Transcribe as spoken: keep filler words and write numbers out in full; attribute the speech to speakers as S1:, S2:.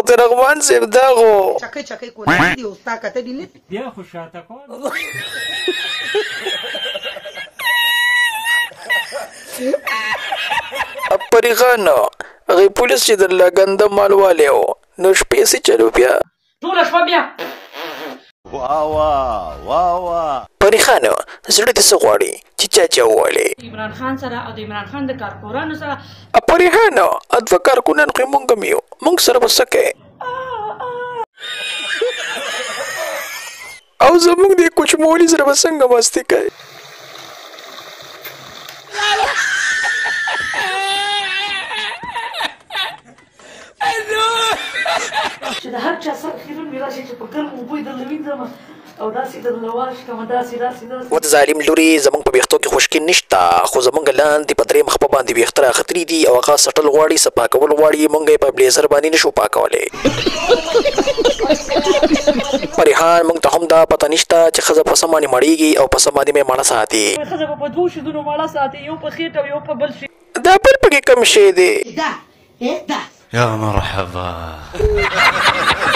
S1: ډاکټر رحمان صاحب دا خو
S2: چکه چکه کورنۍ دي اوس تا کته دي نه
S3: بیا خو شاته کول
S1: پری خان هغې پولیس چې درله ګنده مال والی و نو شپې څه چلو بیا
S4: ټوله شپه بیا
S5: واه واه واه واه
S1: پری خان زړه دې څه غواړي چې چا چا ووالې
S4: عمران خان سره او د عمران خان د کارکورانو سره
S1: پری خان دوه کارکونان خو یې مونږ هم یو مونږ سره به څه کوې او زمونږ د کوچمولي سره به څنګه مستي کوې
S4: چې د هر چا سره خیرون مې راشي چې په ګرمو اوبو یې درله وینځم او داسې درله واش کړم داسې داسې داسې
S1: و د ظالم لورې زمونږ په ویښتو کې خوشکي نشته خو زمونږ لاندې په درې مخ په باندې ویښته راختلي دي او هغه سټل غواړي څه پاکول غواړي مونږ یې په بلیزر باندې نشو پاکولی پریحان مونږ ته هم دا پته نشته چې ښځه په څه باندې مړېږي او په څه باندې مې مړه ساتي
S4: ښځه به په دوو شیدونو مړه ساتي یو په خېټه او یو په بل شي
S1: دا بل پکې کم شی دی
S2: دا دا
S5: يا مرحبا